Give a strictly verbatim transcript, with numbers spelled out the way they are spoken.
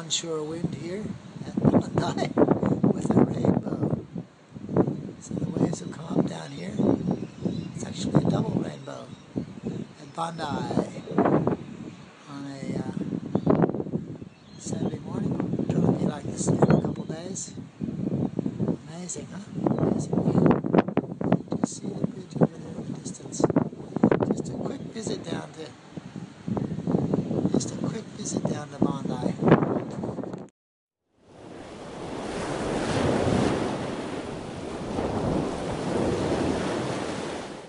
onshore wind here at Bondi with a rainbow. So the waves have come up down here. It's actually a double rainbow at Bondi on a uh, Saturday morning. It'll be like this in a couple days. Amazing, huh? Amazing view. Just see the bridge over there in the distance. Just a quick visit down to, just a quick visit down to Bondi.